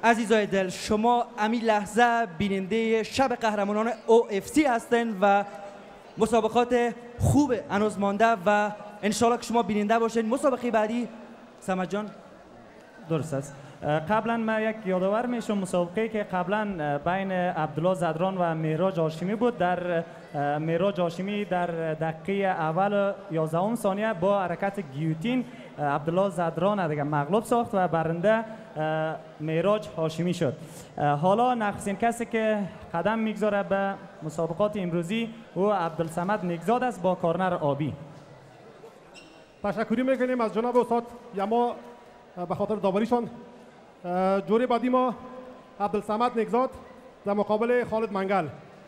عزیزای دل، شما امی لحظه بیننده شب قهرمانان OFC هستین و مسابقات خوب هنوز مانده و انشالله که شما بیننده باشین. مسابقه بعدی سمت جان. درست است. قبلا من یک یادآور میشم مسابقه که قبلا بین عبدالله زدران و مهراج هاشمی بود. در مهراج هاشمی در دقیقه اول 11 ثانیه با حرکت گیوتین عبدالله زدران دیگه مغلوب ساخت و برنده مهراج هاشمی شد. حالا نخستین کسی که قدم میگذاره به مسابقات امروزی او عبدالصمد نگزاد است با کارنر آبی. تشکری میکنیم از جناب استاد یما به خاطر داوریشان. جوری بعدی ما عبدالصمد نگزاد در مقابل خالد منگل.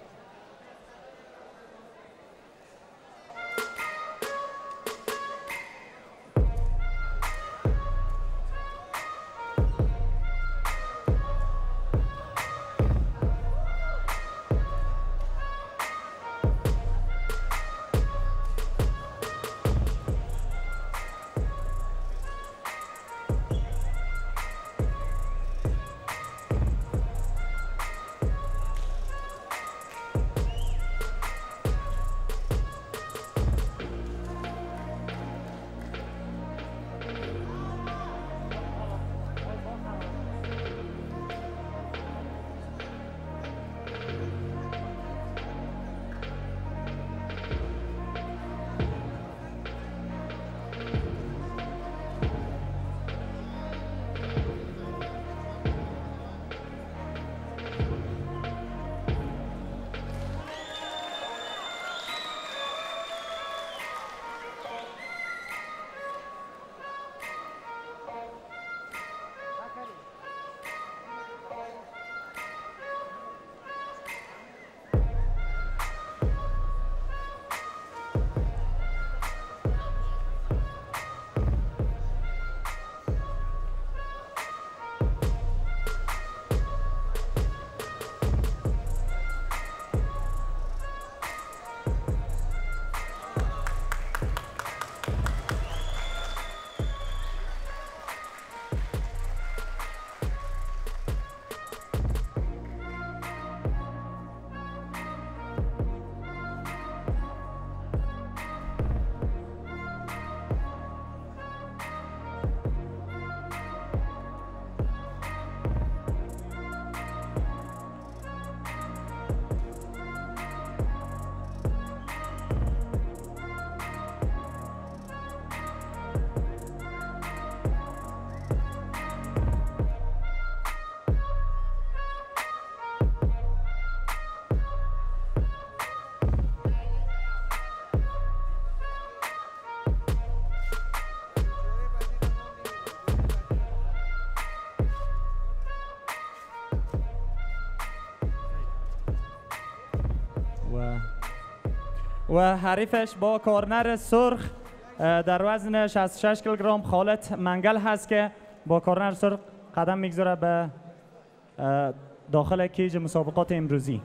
و حریفش با کارنر سرخ در وزن 66 کیلوگرم خالد منگل هست که با کارنر سرخ قدم میگذاره به داخل کیج مسابقات امروزی.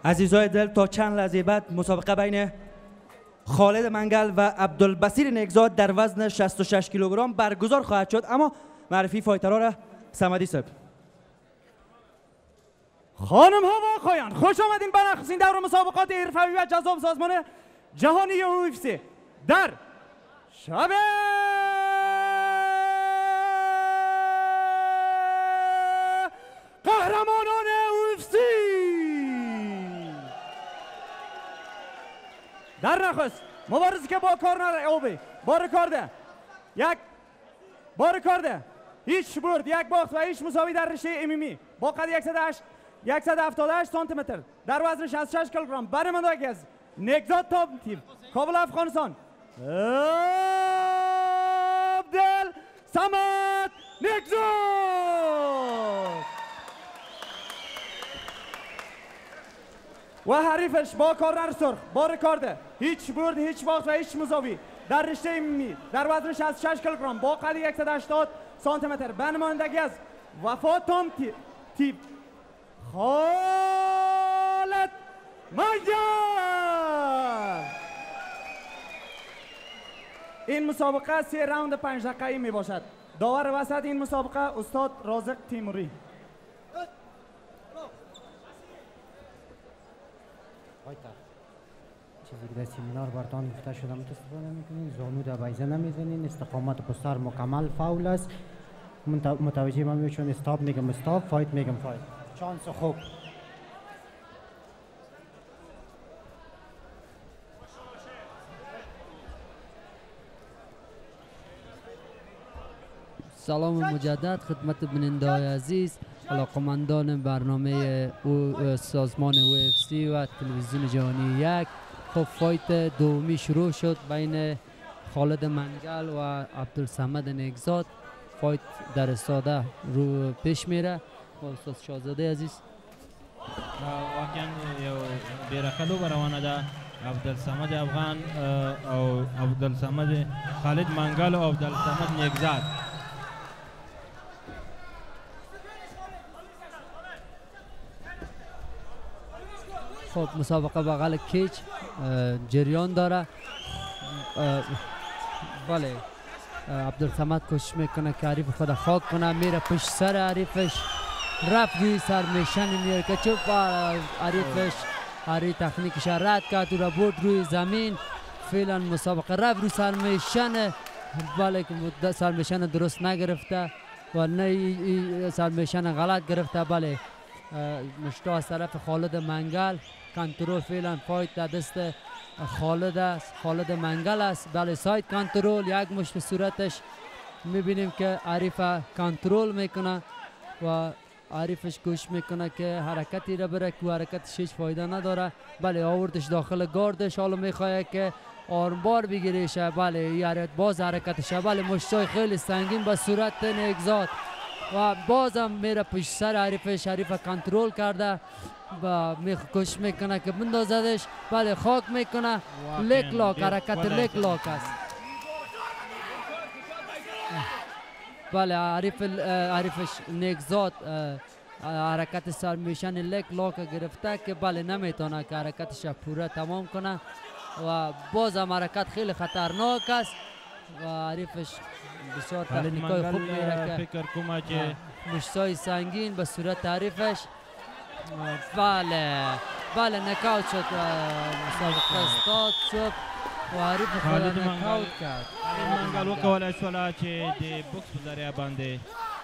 عزیزای دل تا چند لحظه بعد مسابقه بین خالد منگل و عبدالبصیر نگزاد در وزن 66 کیلوگرم برگزار خواهد شد. اما معرفی فایترها را صمدی صاحب. خانم ها و آقایان، خوش آمدین به نخستین دور مسابقات حرفه‌ای و جذاب سازمان جهانی UFC در شب قهرمانان UFC. در نخست مبارزه که با کارنر اوبی با رکورد هیچ برد، یک باخت و هیچ مساوی در رشته امیمی با قد 178 سانتی متر در وزن 66 کیلوگرم برنمایندگی از نگزاد تاپ تیم کابل افغانستان عبدالصمد نگزاد و حریفش با کارنر سرخ با رکورد هیچ برد، هیچ باخت و هیچ مساوی در رشته امیمی در وزن 66 کیلوگرم با قد 180 سانتی متر برنمایندگی از وفا تام تیپ خالد منگل. این مسابقه 3 راوند 5 دقیقه‌ای می باشد. داور وسط این مسابقه استاد رازق تیموری. چیزی که در سیمینار براتان گفته شده استفاده میکنین، زانو در بیضه نمیزنین، استقامت پستر مکمل فاول است. متوجه من میشون استاپ میگم استاپ، فایت میگم فایت. چانس خوب. سلام مجدد خدمت بیننده‌های عزیز، علاقمندان برنامه سازمان UFC و تلویزیون جهانی یک. خب فایت دومی شروع شد بین خالد منگل و عبدالصمد نگزاد. فایت در استاده رو پیش میره با استاد شاهزاده عزیز. واقعا یو ډیره ښه لوبه روانه ده. عبدالصمد افغان او عبدالصمد خالد منگل و عبدالصمد نگزاد. خب مسابقه بغل کیچ جریان داره. بله عبدالصمد کوشش میکنه که حریف خود خاک کنه، میره پشت سر حریفش، رفت روی سرمیشن میره که چوب حریفش حریف تکنیکش رد کرد و را برد روی زمین. فعلا مسابقه رفت روی سرمیشن، بله که سرمیشن درست نگرفته و نه سرمیشن غلط گرفته. بله مشتا از طرف خالد منگل کنترل. فعلا فایت در دست خالد است، خالد منگل است. بله ساید کنترل، یک مشت صورتش میبینیم که عریف کنترل میکنه و عریفش کوشش میکنه که حرکتی را بره که حرکتش هیچ فایده نداره. بله آوردش داخل گاردش، حالا میخواه که آرمبار بگیریشه. بله این باز حرکتشه. بله مشتای خیلی سنگین به صورت نگزاد و بازم میره پشت سر حریفش. حریف کنترل کرده و کوشش میکنه که بندازدش. بله خاک میکنه. لیک لاک، حرکت لیک لاک است. بله حریفش نگزاد حرکت سرمیشن لیک لاک گرفته که بله نمیتونه که حرکتش پوره تمام کنه و بازم حرکت خیلی خطرناک است و حریفش بسیار تکنیکای خوب میره که فکر کنم که مشتای سنگین به صورت حریفش. بله نکاوت شد، مسابقه استاد شد و حریف خود نکاوت کرد. منگل وکولای شوله چې د بوکس په ذریعه باندې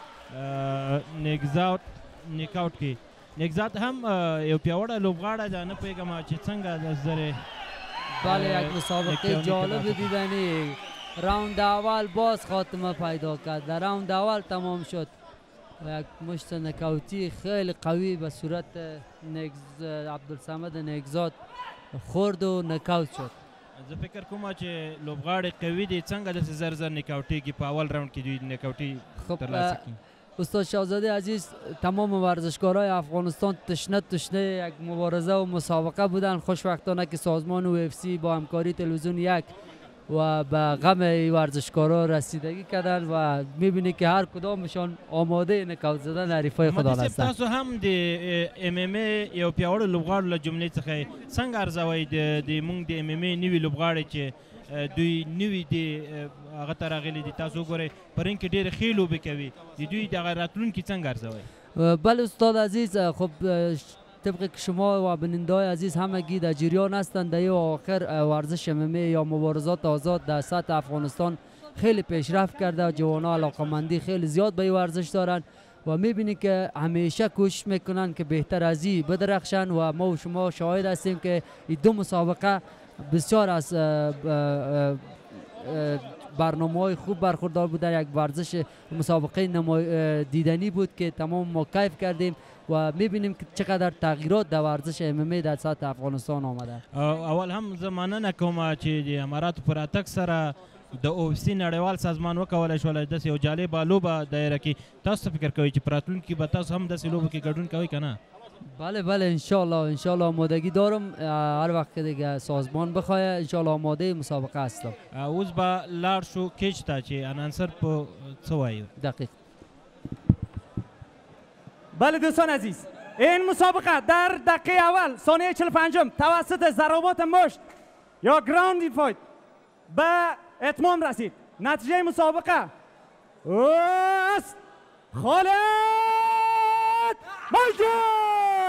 نگزاد نکاوت کړي. نگزاد هم یو پیاوړی لوبغاړی ده، نه پوهېږم چې څنګه د زرې. بله یک مسابقه جالب دیدنی. راوند اول باز خاتمه پیدا کرد، در راوند اول تمام شد و یک مشت نکاوتی خیلی قوی به صورت عبدالصمد نگزاد خورد و نکاوت شد. زه فکر کوم چې لوبغاړي قوي دي، څنګه داسې زر زر نکاوټېږي په اول راوند کې دوی نکاوټي ترلاسه کړي. استاد شاهزاده عزیز، تمام ورزشکارای افغانستان تشنه یک مبارزه و مسابقه بودن. خوشبختانه که سازمان UFC با همکاری تلویزیون یک و به غم ورزشکارا رسیدگی کردن و میبینی که هر کدامشان آماده نکاوت زدن حریفای خود هستند. تاسو هم د ام ام ای یو پیاوړ لوبغاړو له جملې څخه څنګه ارزوي د مونږ د ام ام ای نوی لوبغاړي چې دوی نوی دی هغه ته راغلي دي، تاسو وګورئ پرین کې ډېرې ښې لوبې کوي، د دوی دغه راتلونکي څنګه ارزوي؟ بله استاد عزیز، خب طبق که شما و بیننده‌های عزیز همگی در جریان هستند، در آخر ورزش MMA یا مبارزات آزاد در سطح افغانستان خیلی پیشرفت کرده و جوانان علاقمندی خیلی زیاد به این ورزش دارند و میبینی که همیشه کوشش میکنن که بهتر از این بدرخشن و ما و شما شاهد هستیم که این دو مسابقه بسیار از برنامه‌های خوب برخوردار بودن. یک ورزش مسابقه دیدنی بود که تمام ما کیف کردیم و میبینیم که چقدر تغییرات در ورزش MMA در سطح افغانستان آمده. اول هم زمانه نکوم چې د اماراتو پر اتک سره د OFC نړیوال سازمان وکولای شول داسې یو جالبه لوبه دایره کې. تاسو فکر کوئ چې په راتلونکي به تاسو هم داسې لوبو کې ګډون کوئ که نه؟ بله انشالله آمادگی دارم، هر وقت که دیگه سازمان بخواه انشالله آماده مسابقه هستم. اوس به لاړ شو کیچ ته چې انانسر په څه وایو؟ دقیق. بله دوستان عزیز، این مسابقه در دقیقه اول ثانیه 45 توسط ضربات مشت یا گراوند فایت به اتمام رسید. نتیجه مسابقه است خالد منگل.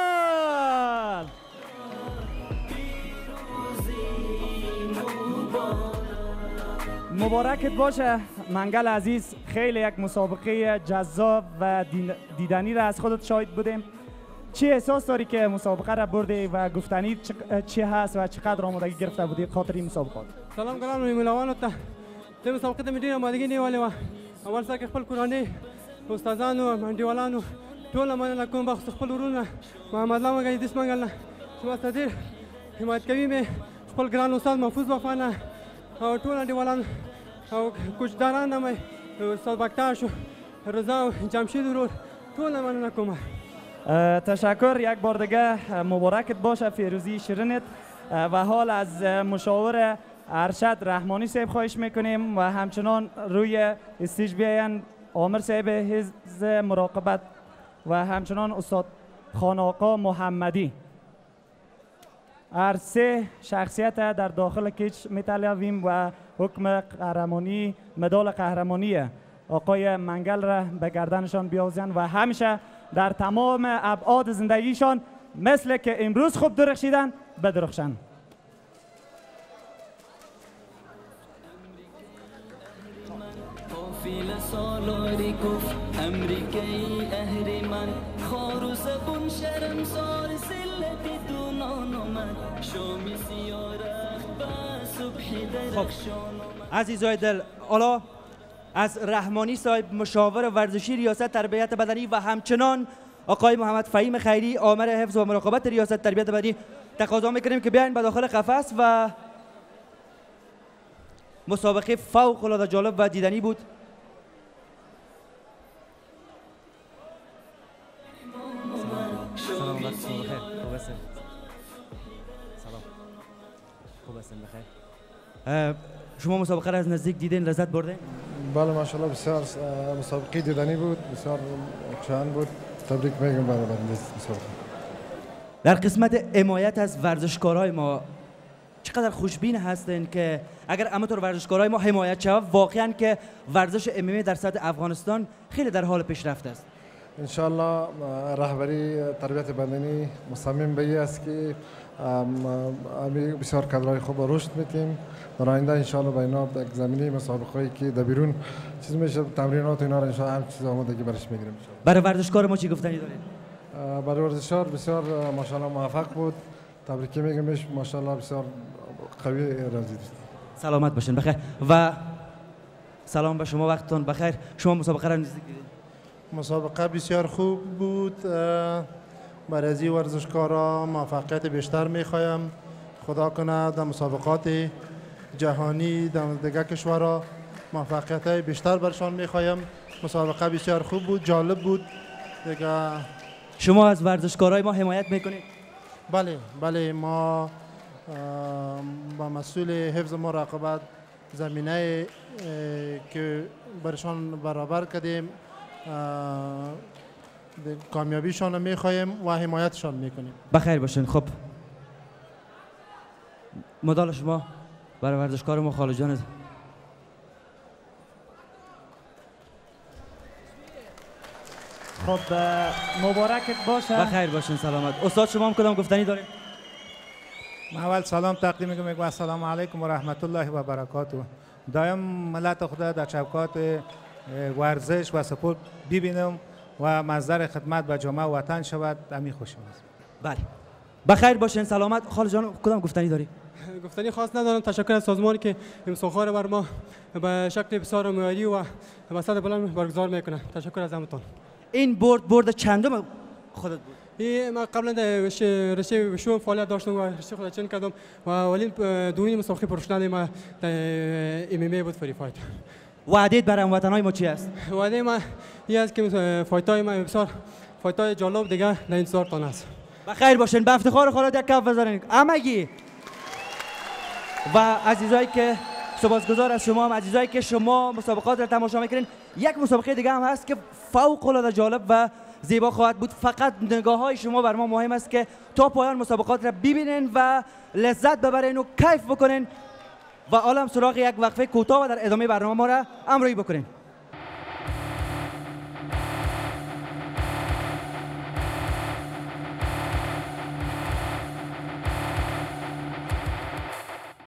مبارکت باشه منگل عزیز، خیلی یک مسابقه جذاب و دیدنی را از خودت شاهد بودیم. چی احساس داری که مسابقه را بردی و گفتنی چی هست و چقدر آمادگی گرفته بودی خاطر این مسابقات؟ سلام ګرانو ملوانو ته. د مسابقې ته مې ډېره آمادګي نیولې وه. اول سر کې خپل کورنۍ استادانو منډیوالانو ټوله مننه کوم، بخصوص خپل ورونه محمد الله مګر ایدیس منګل نه چې ماته ډېر حمایت کوي مې، خپل ګران استاد محفوظ وفا نه او ټول انډیوالان او کوچداران نه مې استاد بکتاش رضا او جمشید ورور ټوله مننه کوم. تشکر یک بار دیگه، مبارکت باشه فیروزی شیرینت و حال از مشاور ارشد رحمانی صاحب خواهش میکنیم و همچنان روی استیج بیاین عامر صاحب حفظ مراقبت و همچنان استاد خان آقا محمدی. هر سه شخصیت در داخل کیچ میطلبیم و حکم قهرمانی مدال قهرمانی آقای منگل را به گردنشان بیاوزن و همیشه در تمام ابعاد زندگیشان مثل که امروز خوب درخشیدن بدرخشن. خب عزیزای دل، حالا از رحمانی صاحب مشاور ورزشی ریاست تربیت بدنی و همچنان آقای محمد فهیم خیری آمر حفظ و مراقبت ریاست تربیت بدنی تقاضا میکنیم که بیاین به داخل قفس و مسابقه فوق العاده جالب و دیدنی بود. سلام بخیر. خوب هستین؟ سلام. خوب هستین بخیر. شما مسابقه را از نزدیک دیدین، لذت بردین؟ بله ماشاءالله بسیار مسابقه دیدنی بود، بسیار چند بود. تبریک میگم برای مسابقه. در قسمت حمایت از ورزشکارهای ما چقدر خوشبین هستین که اگر همینطور ورزشکارهای ما حمایت شود واقعا که ورزش MMA در سطح افغانستان خیلی در حال پیشرفت است. انشالله رهبری تربیت بدنی مصمم به این است که بسیار کادرهای خوب رشد میتیم. در آینده انشالله با اینا در زمینه مسابقه‌ای که در بیرون چیز میشه تمرینات اینا رو انشالله هم چیز آمادگی برش میگیریم. برای ورزشکار ما چی گفتنی دارید؟ برای ورزشکار بسیار ماشاءالله موفق بود. تبریک میگمش، ماشاءالله بسیار قوی راضی است. سلامت باشین بخیر و سلام به شما، وقتتون بخیر. شما مسابقه را نزدیک دیدید؟ مسابقه بسیار خوب بود. برای از ورزشکارا موفقیت بیشتر میخوایم. خدا کنه در مسابقات جهانی در دیگر کشورها موفقیت های بیشتر برشان میخوایم. مسابقه بسیار خوب بود، جالب بود دیگه. شما از ورزشکارای ما حمایت میکنید؟ بله ما با مسئول حفظ مراقبت زمینه که برشان برابر کردیم کامیابیشان رو میخواهیم و حمایتشان میکنیم. بخیر باشین. خب مدال شما برای ورزشکار ما خالد جان. خب مبارکت باشه. بخیر باشین، سلامت. استاد شما هم کدام گفتنی دارید؟ من اول سلام تقدیم میکنم. السلام علیکم و رحمت الله و برکاته. دایم ملت خدا در شبکات ورزش و سپورت ببینم و مصدر خدمت به جامعه وطن شود. امی خوشم است. بله بخیر باشین، سلامت. خالد جان کدام گفتنی داری؟ گفتنی خاص ندارم. تشکر از سازمانی که امسالخوار بر ما به شکل بسیار معیاری و به سطح بلند برگزار میکنه. تشکر از همتون. این برد چندم خودت بود؟ من قبلا در رشته شوم فعالیت داشتم و رشته خودت چند کردم و ولی دومین مسابقه پروفشنال ما در MMA بود فری فایت. وعدت برای هموطنای ما چی است؟ وعده ما این است که فایتای ما بسیار فایتای جالب دیگه در انتظارتان است. بخیر باشین. به افتخار خالد یک کف بزنید همگی. و عزیزایی که سپاسگزار از شما هم، عزیزایی که شما مسابقات را تماشا میکنین، یک مسابقه دیگه هم هست که فوق العاده جالب و زیبا خواهد بود. فقط نگاه های شما بر ما مهم است که تا پایان مسابقات را ببینین و لذت ببرین و کیف بکنین و عالم سراغ یک وقفه کوتاه و در ادامه برنامه ما را همراهی بکنین.